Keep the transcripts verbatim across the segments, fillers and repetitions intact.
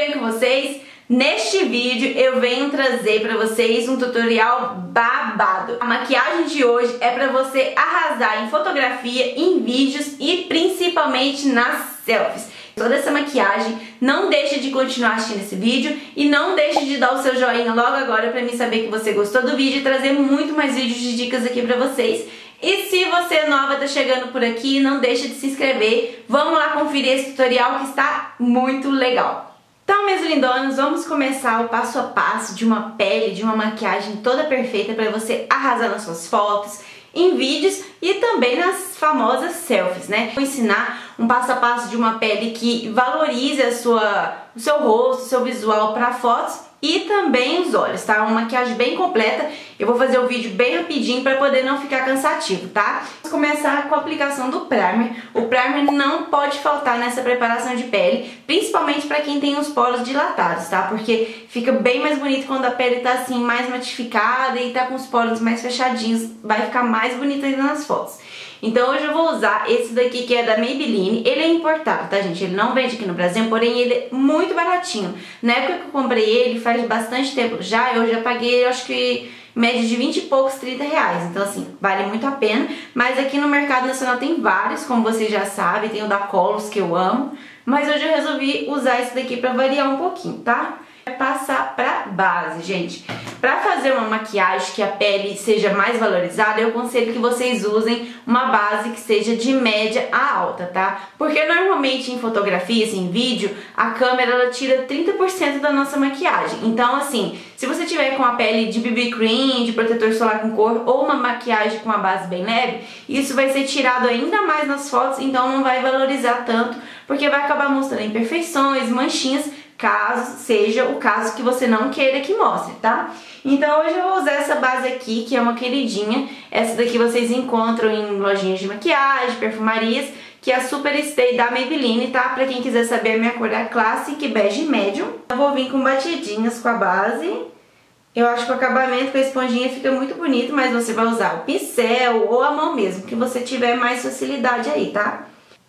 bem com vocês? Neste vídeo eu venho trazer para vocês um tutorial babado. A maquiagem de hoje é para você arrasar em fotografia, em vídeos e principalmente nas selfies. Toda essa maquiagem, não deixe de continuar assistindo esse vídeo e não deixe de dar o seu joinha logo agora para mim saber que você gostou do vídeo e trazer muito mais vídeos de dicas aqui para vocês. E se você é nova, tá chegando por aqui, não deixe de se inscrever. Vamos lá conferir esse tutorial que está muito legal. Então, meus lindonos, vamos começar o passo a passo de uma pele, de uma maquiagem toda perfeita para você arrasar nas suas fotos, em vídeos e também nas famosas selfies, né? Vou ensinar um passo a passo de uma pele que valorize a sua, o seu rosto, o seu visual para fotos e também os olhos, tá? Uma maquiagem bem completa. Eu vou fazer o vídeo bem rapidinho para poder não ficar cansativo, tá? Vamos começar com a aplicação do primer. O primer não pode faltar nessa preparação de pele, principalmente para quem tem os poros dilatados, tá? Porque fica bem mais bonito quando a pele tá assim mais matificada e tá com os poros mais fechadinhos, vai ficar mais bonito ainda nas fotos. Então hoje eu vou usar esse daqui que é da Maybelline. Ele é importado, tá, gente? Ele não vende aqui no Brasil, porém ele é muito baratinho. Na época que eu comprei ele, faz bastante tempo já, eu já paguei, eu acho que média de vinte e poucos, trinta reais. Então assim, vale muito a pena. Mas aqui no mercado nacional tem vários, como vocês já sabem. Tem o da Colos, que eu amo. Mas hoje eu resolvi usar esse daqui pra variar um pouquinho, tá? É passar pra base, gente. Pra fazer uma maquiagem que a pele seja mais valorizada, eu aconselho que vocês usem uma base que seja de média a alta, tá? Porque normalmente em fotografias, em vídeo, a câmera ela tira trinta por cento da nossa maquiagem. Então assim, se você tiver com a pele de B B cream, de protetor solar com cor ou uma maquiagem com uma base bem leve, isso vai ser tirado ainda mais nas fotos, então não vai valorizar tanto, porque vai acabar mostrando imperfeições, manchinhas, caso seja o caso que você não queira que mostre, tá? Então hoje eu vou usar essa base aqui, que é uma queridinha. Essa daqui vocês encontram em lojinhas de maquiagem, perfumarias, que é a Super Stay da Maybelline, tá? Pra quem quiser saber, a minha cor é Classic Beige Medium. Eu vou vir com batidinhas com a base. Eu acho que o acabamento com a esponjinha fica muito bonito, mas você vai usar o pincel ou a mão mesmo, que você tiver mais facilidade aí, tá?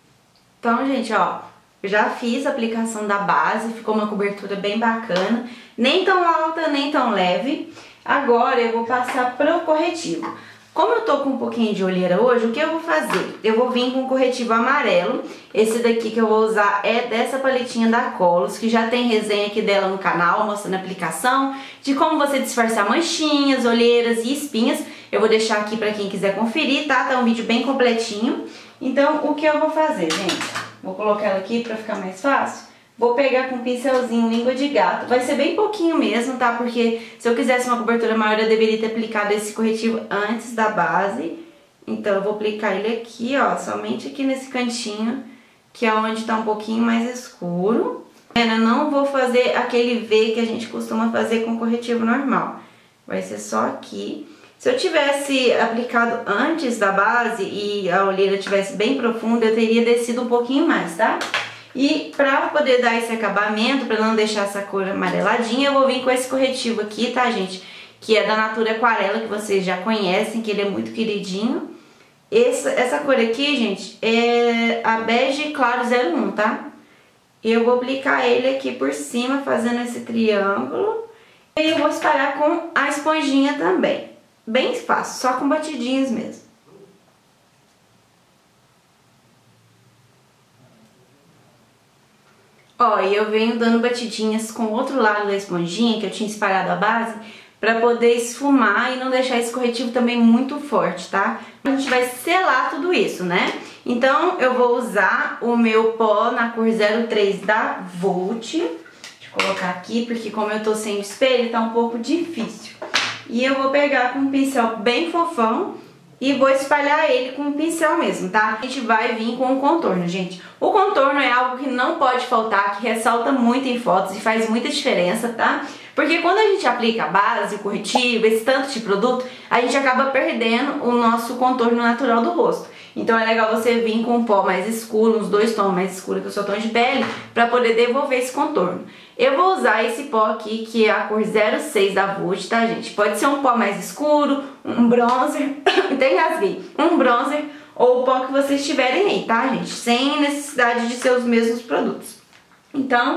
Então, gente, ó, eu já fiz a aplicação da base, ficou uma cobertura bem bacana, nem tão alta, nem tão leve. Agora eu vou passar para o corretivo. Como eu tô com um pouquinho de olheira hoje, o que eu vou fazer? Eu vou vir com um corretivo amarelo. Esse daqui que eu vou usar é dessa paletinha da Colos, que já tem resenha aqui dela no canal, mostrando a aplicação, de como você disfarçar manchinhas, olheiras e espinhas. Eu vou deixar aqui para quem quiser conferir, tá? Tá um vídeo bem completinho. Então, o que eu vou fazer, gente? Vou colocar ela aqui pra ficar mais fácil. Vou pegar com um pincelzinho língua de gato. Vai ser bem pouquinho mesmo, tá? Porque se eu quisesse uma cobertura maior, eu deveria ter aplicado esse corretivo antes da base. Então eu vou aplicar ele aqui, ó, somente aqui nesse cantinho, que é onde tá um pouquinho mais escuro. Eu não vou fazer aquele V que a gente costuma fazer com corretivo normal. Vai ser só aqui. Se eu tivesse aplicado antes da base e a olheira tivesse bem profunda, eu teria descido um pouquinho mais, tá? E pra poder dar esse acabamento, pra não deixar essa cor amareladinha, eu vou vir com esse corretivo aqui, tá, gente? Que é da Natura Aquarela, que vocês já conhecem, que ele é muito queridinho. Essa, essa cor aqui, gente, é a Bege Claro zero um, tá? E eu vou aplicar ele aqui por cima, fazendo esse triângulo. E eu vou espalhar com a esponjinha também. Bem fácil, só com batidinhas mesmo. Ó, e eu venho dando batidinhas com o outro lado da esponjinha, que eu tinha espalhado a base, pra poder esfumar e não deixar esse corretivo também muito forte, tá? A gente vai selar tudo isso, né? Então, eu vou usar o meu pó na cor zero três da Vult. Deixa eu colocar aqui, porque como eu tô sem o espelho, tá um pouco difícil. E eu vou pegar com um pincel bem fofão e vou espalhar ele com um pincel mesmo, tá? A gente vai vir com o contorno, gente. O contorno é algo que não pode faltar, que ressalta muito em fotos e faz muita diferença, tá? Porque quando a gente aplica a base, o corretivo, esse tanto de produto, a gente acaba perdendo o nosso contorno natural do rosto. Então é legal você vir com um pó mais escuro, uns dois tons mais escuros que o seu tom de pele, pra poder devolver esse contorno. Eu vou usar esse pó aqui, que é a cor zero seis da Vult, tá, gente? Pode ser um pó mais escuro, um bronzer, até engasguei, um bronzer ou o pó que vocês tiverem aí, tá, gente? Sem necessidade de ser os mesmos produtos. Então, o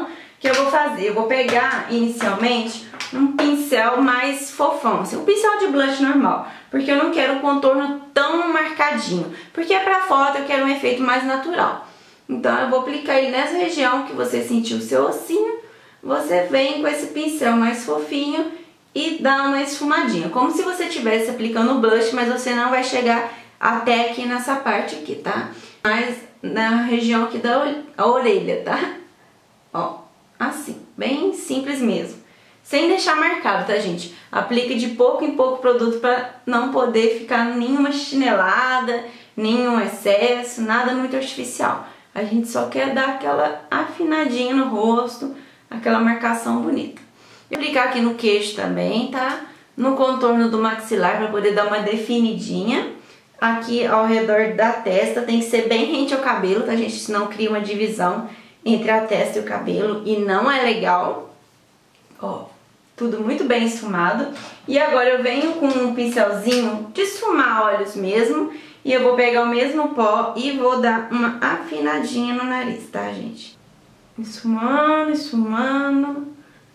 que eu vou fazer? Eu vou pegar, inicialmente, um pincel mais fofão, assim, um pincel de blush normal, porque eu não quero um contorno tão marcadinho, porque pra foto eu quero um efeito mais natural. Então eu vou aplicar ele nessa região que você sentiu o seu ossinho, você vem com esse pincel mais fofinho e dá uma esfumadinha, como se você estivesse aplicando o blush, mas você não vai chegar até aqui nessa parte aqui, tá? Mas na região aqui da orelha, tá? Ó, assim, bem simples mesmo. Sem deixar marcado, tá, gente? Aplica de pouco em pouco produto pra não poder ficar nenhuma chinelada, nenhum excesso, nada muito artificial. A gente só quer dar aquela afinadinha no rosto, aquela marcação bonita. Vou aplicar aqui no queixo também, tá? No contorno do maxilar pra poder dar uma definidinha. Aqui ao redor da testa tem que ser bem rente ao cabelo, tá, gente? Senão cria uma divisão entre a testa e o cabelo e não é legal. Ó, tudo muito bem esfumado. E agora eu venho com um pincelzinho de esfumar olhos mesmo. E eu vou pegar o mesmo pó e vou dar uma afinadinha no nariz, tá, gente? Esfumando, esfumando.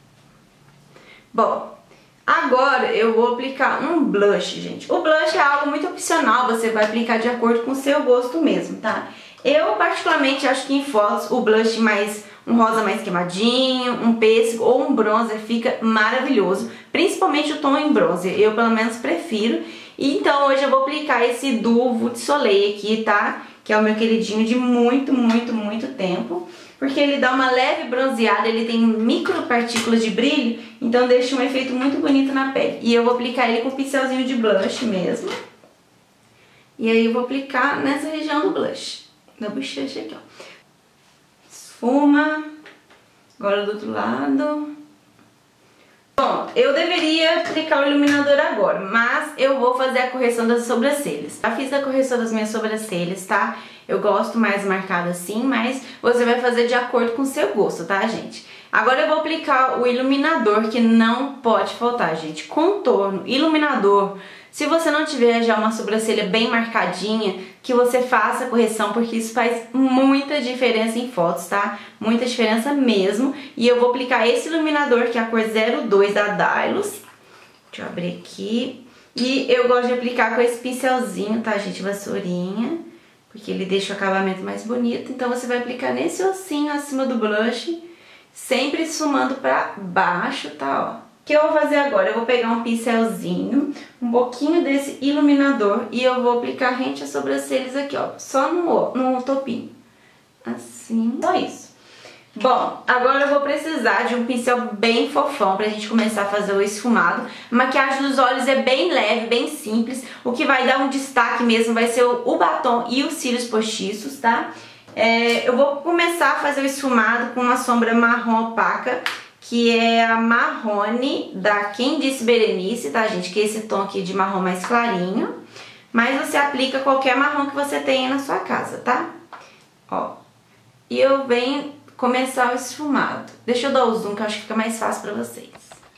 Bom, agora eu vou aplicar um blush, gente. O blush é algo muito opcional, você vai aplicar de acordo com o seu gosto mesmo, tá? Eu particularmente acho que em fotos o blush mais um rosa mais queimadinho, um pêssego ou um bronzer fica maravilhoso, principalmente o tom em bronzer, eu pelo menos prefiro. E então hoje eu vou aplicar esse Duo de Soleil aqui, tá? Que é o meu queridinho de muito, muito, muito tempo. Porque ele dá uma leve bronzeada, ele tem micro partículas de brilho, então deixa um efeito muito bonito na pele. E eu vou aplicar ele com um pincelzinho de blush mesmo. E aí eu vou aplicar nessa região do blush, da bochecha aqui, ó. Esfuma. Agora do outro lado. Bom, eu deveria aplicar o iluminador agora, mas eu vou fazer a correção das sobrancelhas. Já fiz a correção das minhas sobrancelhas, tá? Eu gosto mais marcado assim, mas você vai fazer de acordo com o seu gosto, tá, gente? Agora eu vou aplicar o iluminador, que não pode faltar, gente. Contorno, iluminador. Se você não tiver já uma sobrancelha bem marcadinha, que você faça a correção, porque isso faz muita diferença em fotos, tá? Muita diferença mesmo. E eu vou aplicar esse iluminador, que é a cor zero dois da Dylos. Deixa eu abrir aqui. E eu gosto de aplicar com esse pincelzinho, tá, gente? Vassourinha, porque ele deixa o acabamento mais bonito. Então você vai aplicar nesse ossinho acima do blush, sempre esfumando pra baixo, tá, ó. O que eu vou fazer agora? Eu vou pegar um pincelzinho, um pouquinho desse iluminador e eu vou aplicar rente às sobrancelhas aqui, ó, só no, no topinho. Assim, só isso. Bom, agora eu vou precisar de um pincel bem fofão pra gente começar a fazer o esfumado. A maquiagem dos olhos é bem leve, bem simples. O que vai dar um destaque mesmo vai ser o, o batom e os cílios postiços, tá? É, eu vou começar a fazer o esfumado com uma sombra marrom opaca, que é a Marrone da Quem Disse Berenice, tá, gente? Que é esse tom aqui de marrom mais clarinho. Mas você aplica qualquer marrom que você tenha na sua casa, tá? Ó. E eu venho começar o esfumado. Deixa eu dar o zoom que eu acho que fica mais fácil pra vocês.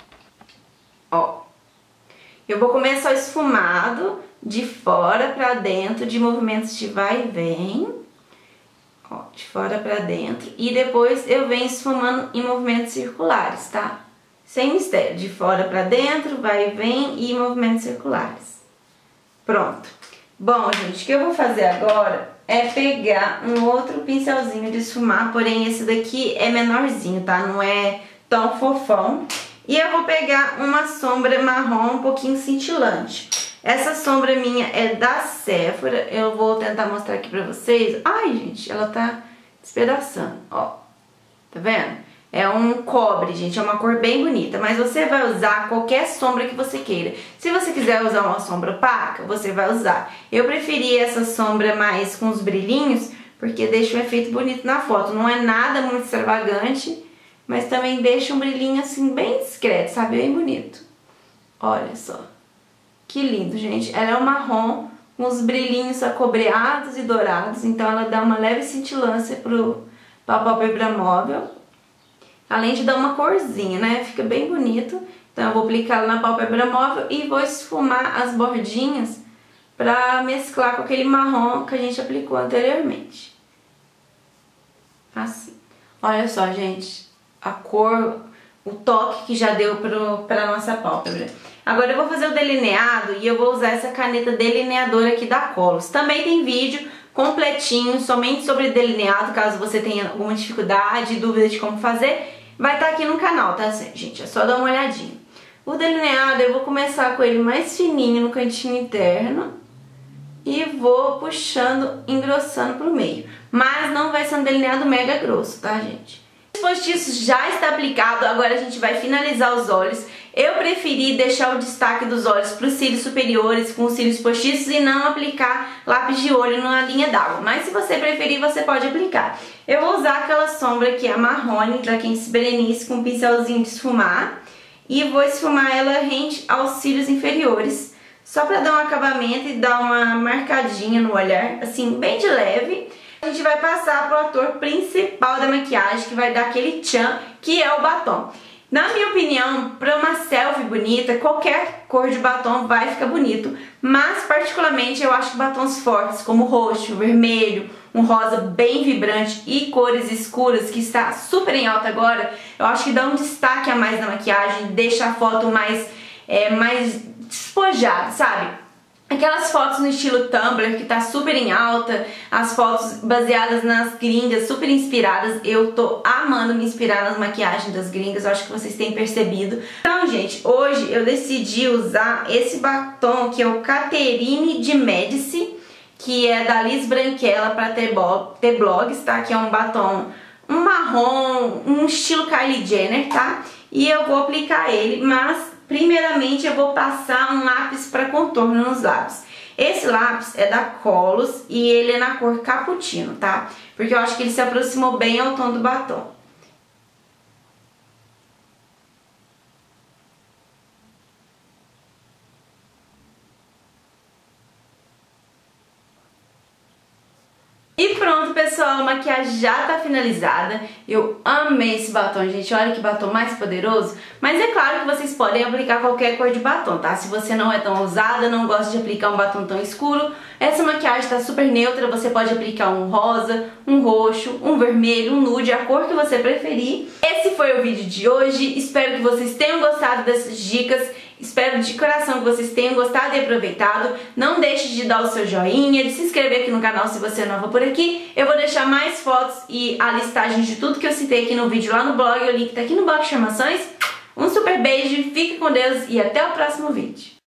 Ó. Eu vou começar o esfumado de fora pra dentro, de movimentos de vai e vem. Ó, de fora pra dentro. E depois eu venho esfumando em movimentos circulares, tá? Sem mistério. De fora pra dentro, vai e vem e movimentos circulares. Pronto. Bom, gente, o que eu vou fazer agora é pegar um outro pincelzinho de esfumar, porém esse daqui é menorzinho, tá? Não é tão fofão. E eu vou pegar uma sombra marrom um pouquinho cintilante. Essa sombra minha é da Sephora, eu vou tentar mostrar aqui pra vocês. Ai, gente, ela tá despedaçando, ó. Tá vendo? É um cobre, gente, é uma cor bem bonita, mas você vai usar qualquer sombra que você queira. Se você quiser usar uma sombra opaca, você vai usar. Eu preferi essa sombra mais com os brilhinhos, porque deixa um efeito bonito na foto. Não é nada muito extravagante, mas também deixa um brilhinho assim bem discreto, sabe? Bem bonito. Olha só. Que lindo, gente. Ela é um marrom com os brilhinhos acobreados e dourados, então ela dá uma leve cintilância pro, pra pálpebra móvel. Além de dar uma corzinha, né? Fica bem bonito. Então eu vou aplicar ela na pálpebra móvel e vou esfumar as bordinhas pra mesclar com aquele marrom que a gente aplicou anteriormente. Assim. Olha só, gente. a cor, o toque que já deu para a nossa pálpebra. Agora eu vou fazer o delineado e eu vou usar essa caneta delineadora aqui da Colors. Também tem vídeo completinho, somente sobre delineado, caso você tenha alguma dificuldade, dúvida de como fazer, vai estar aqui no canal, tá, gente? É só dar uma olhadinha. O delineado eu vou começar com ele mais fininho no cantinho interno e vou puxando, engrossando pro meio. Mas não vai ser um delineado mega grosso, tá, gente? O postiço já está aplicado, agora a gente vai finalizar os olhos. Eu preferi deixar o destaque dos olhos para os cílios superiores com os cílios postiços e não aplicar lápis de olho na linha d'água. Mas se você preferir, você pode aplicar. Eu vou usar aquela sombra que é a marrone da Quincy Berenice com um pincelzinho de esfumar. E vou esfumar ela rente aos cílios inferiores, só para dar um acabamento e dar uma marcadinha no olhar, assim, bem de leve. A gente vai passar pro ator principal da maquiagem, que vai dar aquele tchan, que é o batom. Na minha opinião, para uma selfie bonita, qualquer cor de batom vai ficar bonito, mas particularmente eu acho que batons fortes, como roxo, vermelho, um rosa bem vibrante e cores escuras, que está super em alta agora, eu acho que dá um destaque a mais na maquiagem, deixa a foto mais, é, mais despojada, sabe? Aquelas fotos no estilo Tumblr, que tá super em alta, as fotos baseadas nas gringas, super inspiradas. Eu tô amando me inspirar nas maquiagens das gringas, eu acho que vocês têm percebido. Então, gente, hoje eu decidi usar esse batom, que é o Catherine de Medici, que é da Liz Branquela para ter blogs, tá? Que é um batom, um marrom, um estilo Kylie Jenner, tá? E eu vou aplicar ele, mas primeiramente eu vou passar um lápis para contorno nos lábios. Esse lápis é da Colors e ele é na cor cappuccino, tá? Porque eu acho que ele se aproximou bem ao tom do batom. E pronto, pessoal, a maquiagem já tá finalizada. Eu amei esse batom, gente. Olha que batom mais poderoso. Mas é claro que vocês podem aplicar qualquer cor de batom, tá? Se você não é tão ousada, não gosta de aplicar um batom tão escuro, essa maquiagem tá super neutra. Você pode aplicar um rosa, um roxo, um vermelho, um nude, a cor que você preferir. Esse foi o vídeo de hoje. Espero que vocês tenham gostado dessas dicas. Espero de coração que vocês tenham gostado e aproveitado. Não deixe de dar o seu joinha, de se inscrever aqui no canal se você é nova por aqui. Eu vou deixar mais fotos e a listagem de tudo que eu citei aqui no vídeo lá no blog. O link tá aqui no box de informações. Um super beijo, fique com Deus e até o próximo vídeo.